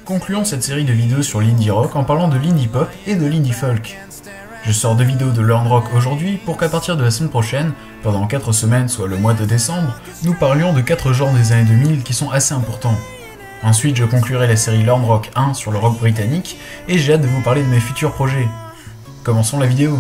Concluons cette série de vidéos sur l'indie rock en parlant de l'indie pop et de l'indie folk. Je sors 2 vidéos de Learn Rock aujourd'hui pour qu'à partir de la semaine prochaine, pendant 4 semaines, soit le mois de décembre, nous parlions de 4 genres des années 2000 qui sont assez importants. Ensuite, je conclurai la série Learn Rock 1 sur le rock britannique et j'ai hâte de vous parler de mes futurs projets. Commençons la vidéo.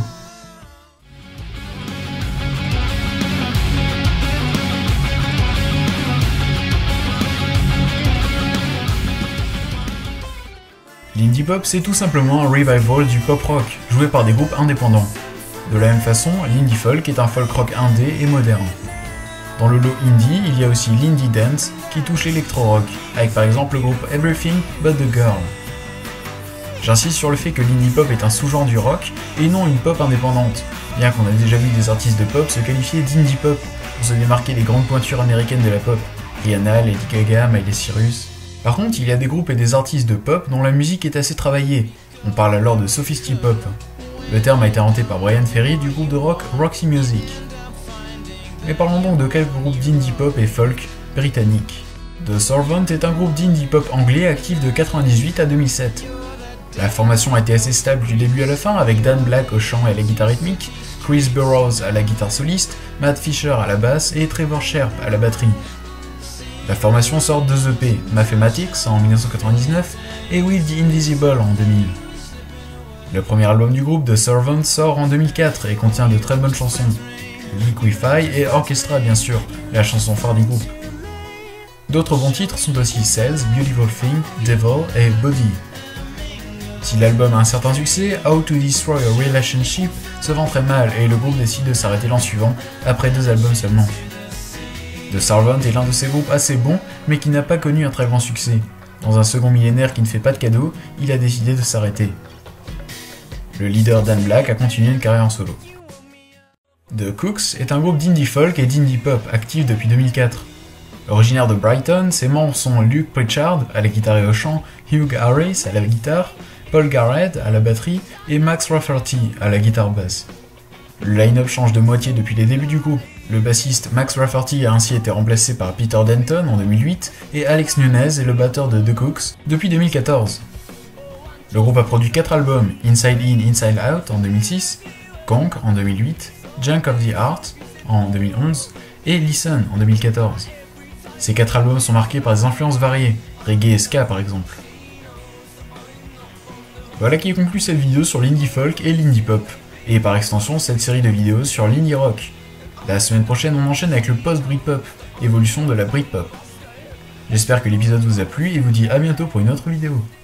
L'indie pop, c'est tout simplement un revival du pop rock, joué par des groupes indépendants. De la même façon, l'indie folk est un folk rock indé et moderne. Dans le lot indie, il y a aussi l'indie dance, qui touche l'électro-rock, avec par exemple le groupe Everything But The Girl. J'insiste sur le fait que l'indie pop est un sous-genre du rock, et non une pop indépendante, bien qu'on a déjà vu des artistes de pop se qualifier d'indie pop, pour se démarquer des grandes pointures américaines de la pop, Rihanna, Lady Gaga, Miley Cyrus. Par contre, il y a des groupes et des artistes de pop dont la musique est assez travaillée. On parle alors de sophisti-pop. Le terme a été inventé par Bryan Ferry du groupe de rock Roxy Music. Mais parlons donc de quelques groupes d'indie pop et folk britanniques. The Servant est un groupe d'indie pop anglais actif de 1998 à 2007. La formation a été assez stable du début à la fin avec Dan Black au chant et à la guitare rythmique, Chris Burrows à la guitare soliste, Matt Fisher à la basse et Trevor Sharp à la batterie. La formation sort 2 EP, Mathematics en 1999 et With the Invisible en 2000. Le premier album du groupe, The Servant, sort en 2004 et contient de très bonnes chansons. Liquify et Orchestra bien sûr, la chanson phare du groupe. D'autres bons titres sont aussi Cells, Beautiful Thing, Devil et Body. Si l'album a un certain succès, How to Destroy a Relationship se vend très mal et le groupe décide de s'arrêter l'an suivant, après 2 albums seulement. The Servant est l'un de ces groupes assez bons, mais qui n'a pas connu un très grand succès. Dans un second millénaire qui ne fait pas de cadeaux, il a décidé de s'arrêter. Le leader Dan Black a continué une carrière en solo. The Cooks est un groupe d'indie folk et d'indie pop actif depuis 2004. Originaire de Brighton, ses membres sont Luke Pritchard à la guitare et au chant, Hugh Harris à la guitare, Paul Garrett à la batterie et Max Rafferty à la guitare basse. Le line-up change de moitié depuis les débuts du groupe. Le bassiste Max Rafferty a ainsi été remplacé par Peter Denton en 2008 et Alex Nunez est le batteur de The Cooks depuis 2014. Le groupe a produit 4 albums, Inside In, Inside Out en 2006, Conk en 2008, Junk of the Heart en 2011 et Listen en 2014. Ces 4 albums sont marqués par des influences variées, reggae et ska par exemple. Voilà qui conclut cette vidéo sur l'indie folk et l'indie pop, et par extension cette série de vidéos sur l'indie rock. La semaine prochaine, on enchaîne avec le post-Britpop, évolution de la Britpop. J'espère que l'épisode vous a plu et vous dis à bientôt pour une autre vidéo.